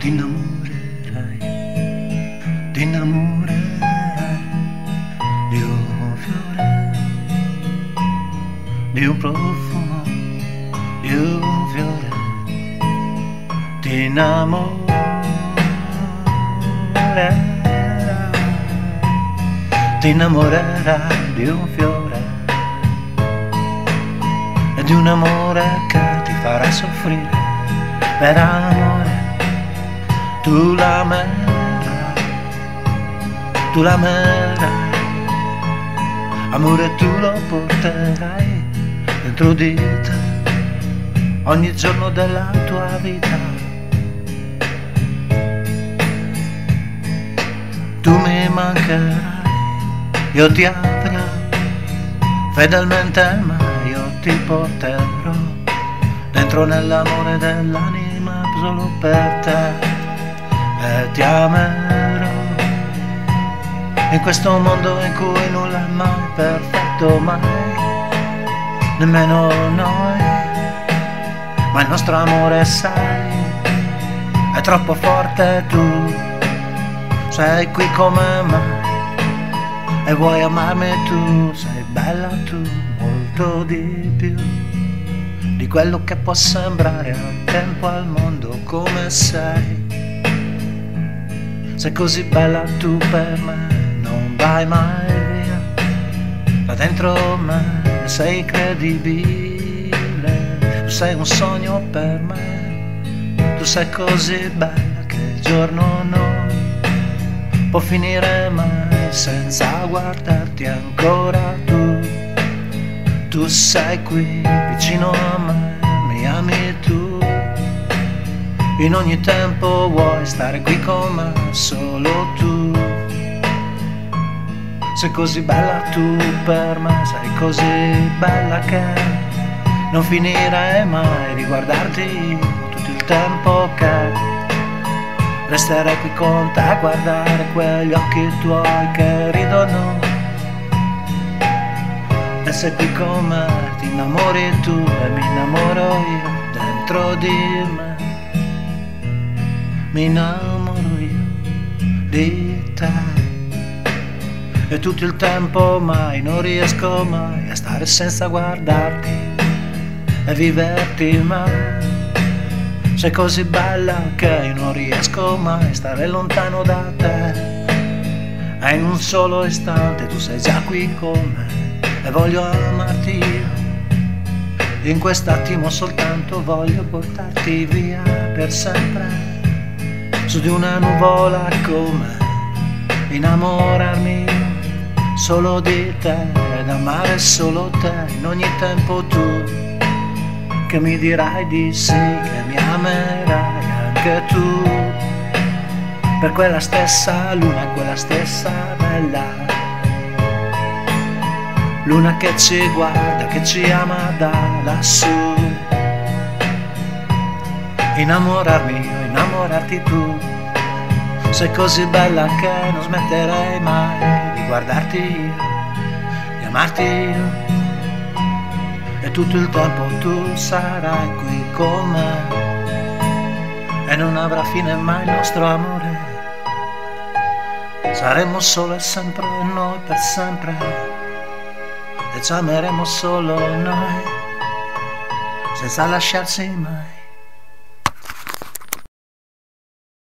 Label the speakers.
Speaker 1: ti innamorerai, ti innamorerai di un fiore, di un profumo, di un fiore, ti innamorerai di un fiore e di un amore che ti farà soffrire per amore. Tu l'amerai, amore tu lo porterai dentro di te ogni giorno della tua vita. Tu mi mancherai, io ti avrò fedelmente, ma io ti porterò dentro nell'amore dell'anima solo per te. E ti amerò in questo mondo in cui nulla è mai perfetto, mai, nemmeno noi, ma il nostro amore, sai, è troppo forte. Tu sei qui come me e vuoi amarmi, tu sei bella, tu molto di più di quello che può sembrare al tempo, al mondo, come sei. Sei così bella tu per me, non vai mai via, da dentro me sei incredibile. Tu sei un sogno per me, tu sei così bella che il giorno non può finire mai senza guardarti ancora. Tu sei qui vicino a me, mi ami tu, in ogni tempo vuoi stare qui con me, solo tu. Sei così bella tu per me, sei così bella che non finirei mai di guardarti tutto il tempo che resterei qui con te a guardare quegli occhi tuoi che ridono. E sei qui con me, ti innamori tu e mi innamoro io dentro di me. Mi innamoro io di te e tutto il tempo mai non riesco mai a stare senza guardarti e viverti mai. Sei così bella che io non riesco mai a stare lontano da te, e in un solo istante tu sei già qui con me e voglio amarti io. In quest'attimo soltanto voglio portarti via per sempre, su di una nuvola come innamorarmi solo di te ed amare solo te in ogni tempo. Tu che mi dirai di sì, che mi amerai anche tu, per quella stessa luna, quella stessa bella luna che ci guarda, che ci ama da lassù. Innamorarmi io, innamorarti tu, sei così bella che non smetterei mai di guardarti io, di amarti io, e tutto il tempo tu sarai qui con me e non avrà fine mai il nostro amore. Saremo solo e sempre noi per sempre e ci ameremo solo noi senza lasciarsi mai.